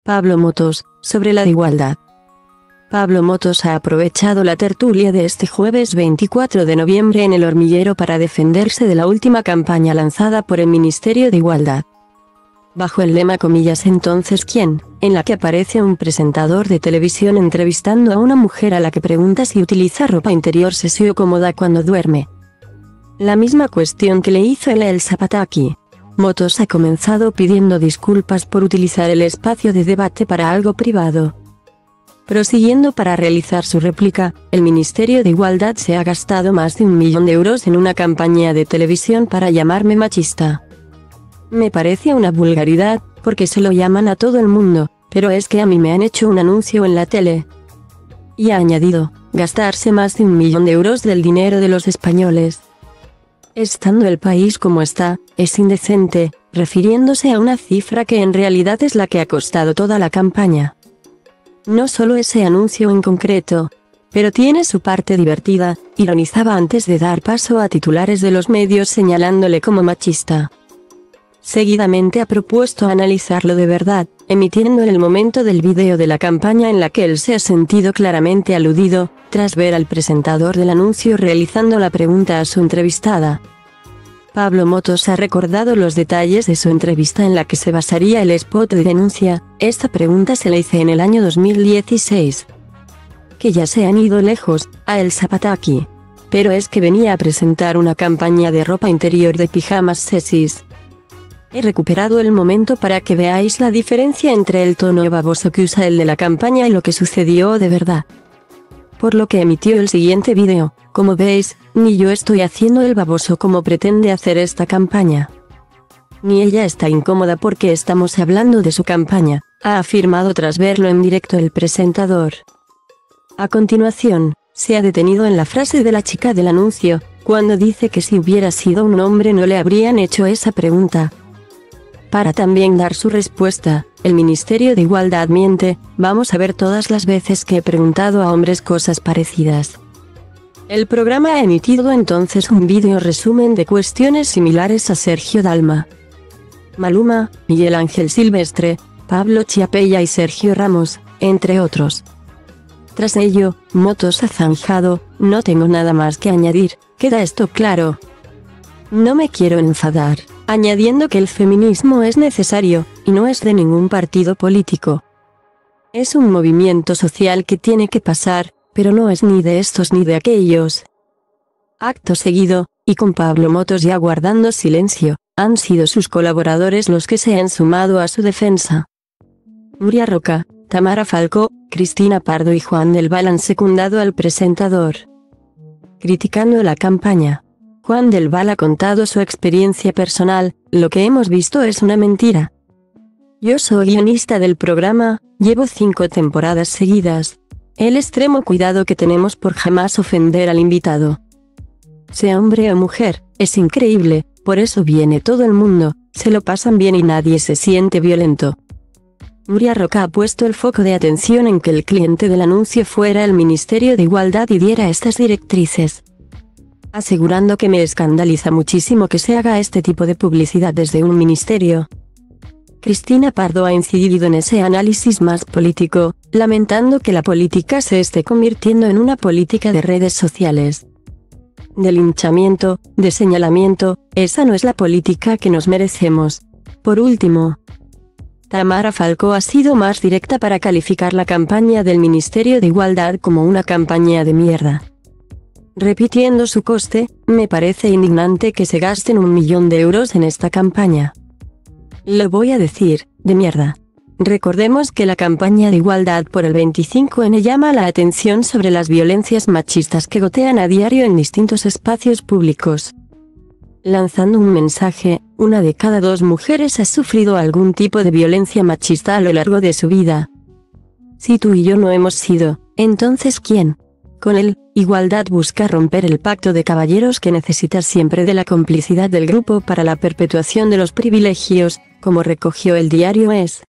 Pablo Motos, sobre la igualdad. Pablo Motos ha aprovechado la tertulia de este jueves 24 de noviembre en El Hormiguero para defenderse de la última campaña lanzada por el Ministerio de Igualdad. Bajo el lema comillas entonces ¿quién?, en la que aparece un presentador de televisión entrevistando a una mujer a la que pregunta si utiliza ropa interior sexy o cómoda cuando duerme. La misma cuestión que le hizo el Zapataki. Motos ha comenzado pidiendo disculpas por utilizar el espacio de debate para algo privado. Prosiguiendo para realizar su réplica, el Ministerio de Igualdad se ha gastado más de 1 millón de euros en una campaña de televisión para llamarme machista. Me parece una vulgaridad, porque se lo llaman a todo el mundo, pero es que a mí me han hecho un anuncio en la tele. Y ha añadido, gastarse más de 1 millón de euros del dinero de los españoles. Estando el país como está, es indecente, refiriéndose a una cifra que en realidad es la que ha costado toda la campaña. No solo ese anuncio en concreto, pero tiene su parte divertida, ironizaba antes de dar paso a titulares de los medios señalándole como machista. Seguidamente ha propuesto analizarlo de verdad, emitiendo en el momento del vídeo de la campaña en la que él se ha sentido claramente aludido, tras ver al presentador del anuncio realizando la pregunta a su entrevistada. Pablo Motos ha recordado los detalles de su entrevista en la que se basaría el spot de denuncia. Esta pregunta se la hice en el año 2016. Que ya se han ido lejos, a El Zapataki. Pero es que venía a presentar una campaña de ropa interior de pijamas sexys. He recuperado el momento para que veáis la diferencia entre el tono baboso que usa el de la campaña y lo que sucedió de verdad. Por lo que emitió el siguiente vídeo. Como veis, ni yo estoy haciendo el baboso como pretende hacer esta campaña. Ni ella está incómoda porque estamos hablando de su campaña, ha afirmado tras verlo en directo el presentador. A continuación, se ha detenido en la frase de la chica del anuncio, cuando dice que si hubiera sido un hombre no le habrían hecho esa pregunta. Para también dar su respuesta, el Ministerio de Igualdad miente, vamos a ver todas las veces que he preguntado a hombres cosas parecidas. El programa ha emitido entonces un vídeo resumen de cuestiones similares a Sergio Dalma, Maluma, Miguel Ángel Silvestre, Pablo Chiapella y Sergio Ramos, entre otros. Tras ello, Motos ha zanjado, no tengo nada más que añadir, queda esto claro. No me quiero enfadar, añadiendo que el feminismo es necesario, y no es de ningún partido político. Es un movimiento social que tiene que pasar, pero no es ni de estos ni de aquellos. Acto seguido, y con Pablo Motos ya guardando silencio, han sido sus colaboradores los que se han sumado a su defensa. Nuria Roca, Tamara Falcó, Cristina Pardo y Juan del Val han secundado al presentador. Criticando la campaña, Juan del Val ha contado su experiencia personal, lo que hemos visto es una mentira. Yo soy guionista del programa, llevo 5 temporadas seguidas. El extremo cuidado que tenemos por jamás ofender al invitado. Sea hombre o mujer, es increíble, por eso viene todo el mundo, se lo pasan bien y nadie se siente violento. Nuria Roca ha puesto el foco de atención en que el cliente del anuncio fuera el Ministerio de Igualdad y diera estas directrices. Asegurando que me escandaliza muchísimo que se haga este tipo de publicidad desde un ministerio. Cristina Pardo ha incidido en ese análisis más político, lamentando que la política se esté convirtiendo en una política de redes sociales. De linchamiento, de señalamiento, esa no es la política que nos merecemos. Por último, Tamara Falcó ha sido más directa para calificar la campaña del Ministerio de Igualdad como una campaña de mierda. Repitiendo su coste, me parece indignante que se gasten 1 millón de euros en esta campaña. Lo voy a decir, de mierda. Recordemos que la campaña de igualdad por el 25N llama la atención sobre las violencias machistas que gotean a diario en distintos espacios públicos. Lanzando un mensaje, 1 de cada 2 mujeres ha sufrido algún tipo de violencia machista a lo largo de su vida. Si tú y yo no hemos sido, entonces ¿quién? Con él, Igualdad busca romper el pacto de caballeros que necesita siempre de la complicidad del grupo para la perpetuación de los privilegios, como recogió el diario Es.